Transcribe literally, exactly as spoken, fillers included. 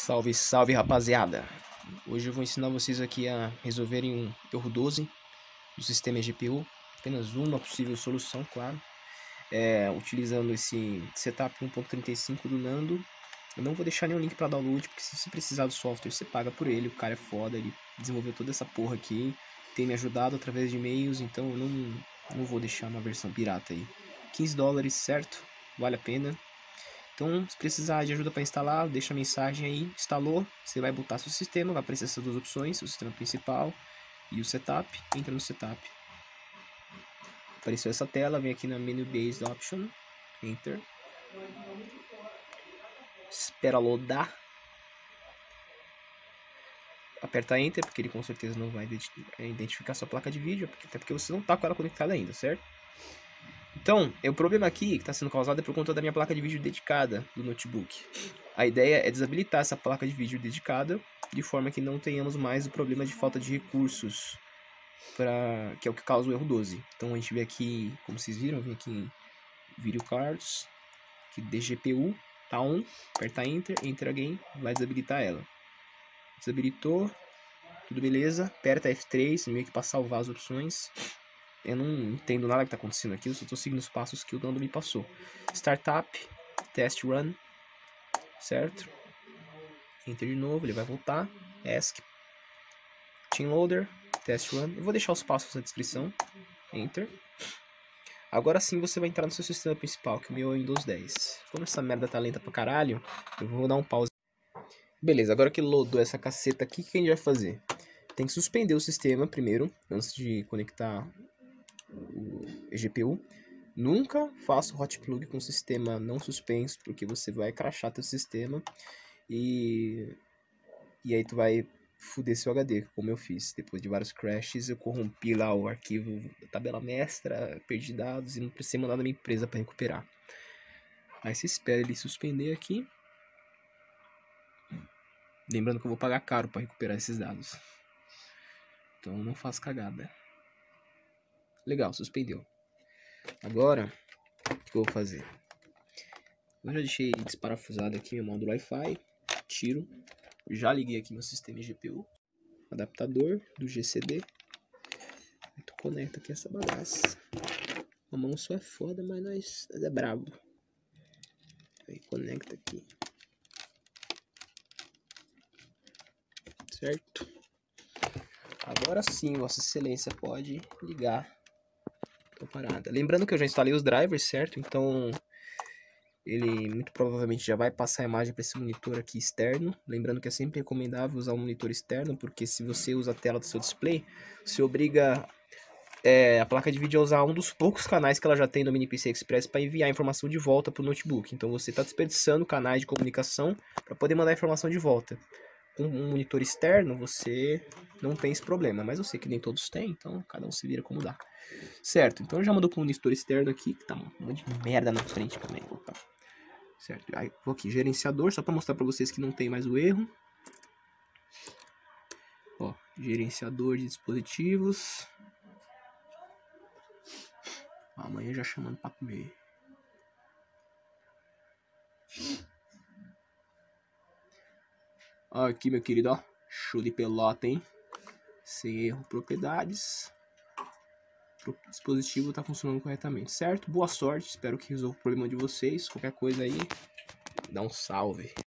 Salve, salve, rapaziada! Hoje eu vou ensinar vocês aqui a resolverem um erro doze do sistema G P U. Apenas uma possível solução, claro. É, utilizando esse setup um ponto trinta e cinco do Nando. Eu não vou deixar nenhum link para download, porque se você precisar do software, você paga por ele. O cara é foda, ele desenvolveu toda essa porra aqui. Tem me ajudado através de e-mails, então eu não, não vou deixar uma versão pirata aí. quinze dólares, certo? Vale a pena. Então, se precisar de ajuda para instalar, deixa a mensagem aí, instalou, você vai botar seu sistema, vai aparecer essas duas opções, o sistema principal e o setup, entra no setup. Apareceu essa tela, vem aqui na menu based option, enter. Espera loadar. Aperta enter, porque ele com certeza não vai identificar sua placa de vídeo, até porque você não está com ela conectada ainda, certo? Então, o problema aqui que está sendo causado é por conta da minha placa de vídeo dedicada do notebook. A ideia é desabilitar essa placa de vídeo dedicada, de forma que não tenhamos mais o problema de falta de recursos, pra, que é o que causa o erro doze. Então a gente vê aqui, como vocês viram, vem aqui em Video Cards, que D G P U, tá on, aperta Enter, Enter Again, vai desabilitar ela. Desabilitou, tudo beleza, aperta F três, meio que para salvar as opções. Eu não entendo nada que está acontecendo aqui, eu só estou seguindo os passos que o Nando me passou. Startup, Test Run, certo? Enter de novo, ele vai voltar. Ask, Team Loader, Test Run. Eu vou deixar os passos na descrição. Enter. Agora sim você vai entrar no seu sistema principal, que o meu é o Windows dez. Como essa merda tá lenta pra caralho, eu vou dar um pause. Beleza, agora que loadou essa caceta aqui, o que a gente vai fazer? Tem que suspender o sistema primeiro, antes de conectar o G P U. Nunca faça o hot plug com o sistema não suspenso, porque você vai crashar teu sistema e e aí tu vai foder seu H D, como eu fiz. Depois de vários crashes, eu corrompi lá o arquivo da tabela mestra, perdi dados e não precisei mandar na minha empresa para recuperar. Aí você espera ele suspender aqui. Lembrando que eu vou pagar caro para recuperar esses dados. Então não faça cagada. Legal, suspendeu. Agora, o que eu vou fazer? Eu já deixei desparafusado aqui meu módulo Wi-Fi. Tiro. Já liguei aqui meu sistema G P U. Adaptador do G C D. Aí tu conecta aqui essa bagaça. A mão só é foda, mas nós, nós é brabo. Aí conecta aqui. Certo? Agora sim, Vossa Excelência pode ligar a parada. Lembrando que eu já instalei os drivers, certo? Então ele muito provavelmente já vai passar a imagem para esse monitor aqui externo. Lembrando que é sempre recomendável usar um monitor externo, porque se você usa a tela do seu display, você obriga é, a placa de vídeo a usar um dos poucos canais que ela já tem no Mini P C Express para enviar a informação de volta para o notebook. Então você está desperdiçando canais de comunicação para poder mandar a informação de volta. Com um monitor externo você não tem esse problema, mas eu sei que nem todos têm, então cada um se vira como dá. Certo, então já mandou para um monitor externo aqui, que tá um monte de merda na frente também. Opa. Certo, aí vou aqui, gerenciador, só para mostrar para vocês que não tem mais o erro. Ó, gerenciador de dispositivos. Amanhã já chamando para comer. Ó, aqui, meu querido, ó, show de pelota, hein? Sem erro, propriedades. O dispositivo está funcionando corretamente, certo? Boa sorte, espero que resolva o problema de vocês. Qualquer coisa aí, dá um salve.